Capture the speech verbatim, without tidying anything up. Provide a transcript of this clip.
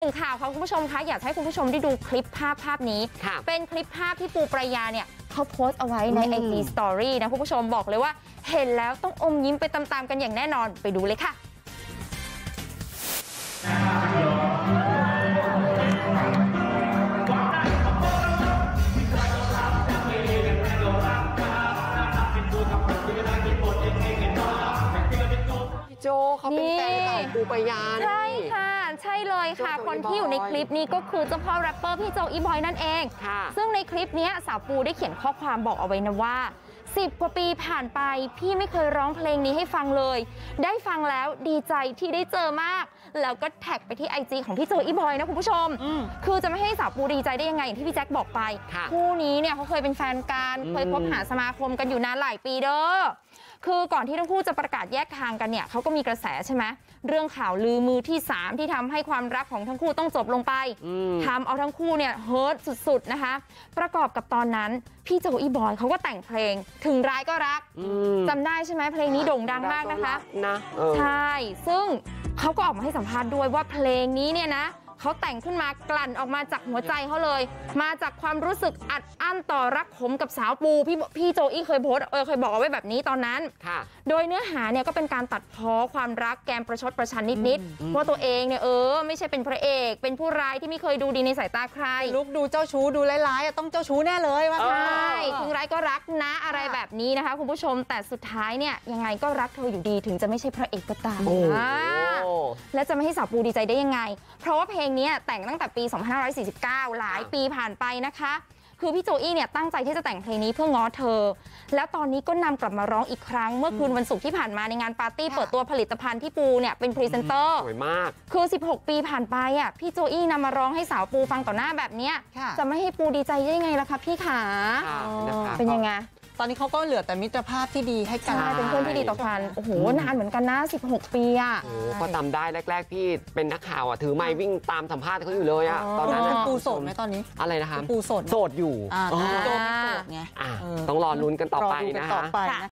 งข่าวค่ะคุณผู้ชมคะอยากให้คุณผู้ชมได้ดูคลิปภาพภาพนี้เป็นคลิปภาพที่ปูปรายาเนี่ยเขาโพสต์เอาไว้ใน ไอ จี Story นะคุณผู้ชมบอกเลยว่าเห็นแล้วต้องอมยิ้มไปตามๆกันอย่างแน่นอนไปดูเลยค่ะโจเขาเป็นแฟนของปูปรายาใช่ค่ะใช่เลยค่ะคนที่อยู่ในคลิปนี้ก็คือเจ้าพ่อแรปเปอร์พี่โจอีบอยนั่นเองซึ่งในคลิปนี้สาวปูได้เขียนข้อความบอกเอาไว้นะว่าสิบกว่าปีผ่านไปพี่ไม่เคยร้องเพลงนี้ให้ฟังเลยได้ฟังแล้วดีใจที่ได้เจอมากแล้วก็แท็กไปที่ ไอ จี ของพี่โจอีบอยนะคุณผู้ชมคือจะไม่ให้สาวปูดีใจได้ยังไงอย่างที่พี่แจ็คบอกไปคู่นี้เนี่ยเขาเคยเป็นแฟนกันเคยคบหาสมาคมกันอยู่นานหลายปีเด้อคือก่อนที่ทั้งคู่จะประกาศแยกทางกันเนี่ยเขาก็มีกระแสใช่ไหมเรื่องข่าวลือมือที่สามที่ทำให้ความรักของทั้งคู่ต้องจบลงไปทำเอาทั้งคู่เนี่ยเฮิร์ตสุดๆนะคะประกอบกับตอนนั้นพี่โจอีบอยเขาก็แต่งเพลงถึงร้ายก็รักจำได้ใช่ไหมเพลงนี้โด่งดังมากนะคะนะใช่ซึ่งเขาก็ออกมาให้สัมภาษณ์ด้วยว่าเพลงนี้เนี่ยนะเขาแต่งขึ้นมากลั่นออกมาจากหัวใจเขาเลยมาจากความรู้สึกอัดอั้นต่อรักขมกับสาวปูพี่พี่โจอี้เคยโพสเออเคยบอกเอาไว้แบบนี้ตอนนั้นโดยเนื้อหาเนี่ยก็เป็นการตัดพ้อความรักแกมประชดประชันนิดๆว่าตัวเองเนี่ยเออไม่ใช่เป็นพระเอกเป็นผู้ร้ายที่ไม่เคยดูดีในสายตาใครลุกดูเจ้าชู้ดูร้ายๆต้องเจ้าชู้แน่เลยว่าใช่ถึงร้ายก็รักนะอะไรแบบนี้นะคะคุณผู้ชมแต่สุดท้ายเนี่ยยังไงก็รักเธออยู่ดีถึงจะไม่ใช่พระเอกก็ตามและจะไม่ให้สาวปูดีใจได้ยังไงเพราะว่าเพลงนี้แต่งตั้งแต่ปีสองพันห้าร้อยสี่สิบเก้าหลายปีผ่านไปนะคะคือพี่โจอี้เนี่ยตั้งใจที่จะแต่งเพลงนี้เพื่อง้อเธอแล้วตอนนี้ก็นำกลับมาร้องอีกครั้งเมื่อคืนวันศุกร์ที่ผ่านมาในงานปาร์ตี้เปิดตัวผลิตภัณฑ์ที่ปูเนี่ยเป็นพรีเซนเตอร์สวยมากคือสิบหกปีผ่านไปอ่ะพี่โจอี้นำมาร้องให้สาวปูฟังต่อหน้าแบบเนี้ยจะไม่ให้ปูดีใจได้ยังไงล่ะคะพี่ขาเป็นยังไงตอนนี้เขาก็เหลือแต่มิตรภาพที่ดีให้กันเป็นเพื่อนที่ดีต่อกันโอ้โหนานเหมือนกันนะสิบหกปีอ่ะโอ้ก็จำได้แรกๆพี่เป็นนักข่าวอ่ะถือไมค์วิ่งตามสัมภาษณ์เขาอยู่เลยอ่ะตอนนั้นปูโสดไหมตอนนี้อะไรนะคะปูโสดโสดอยู่โจไม่โสดไงต้องรอลุ้นกันต่อไปนะคะ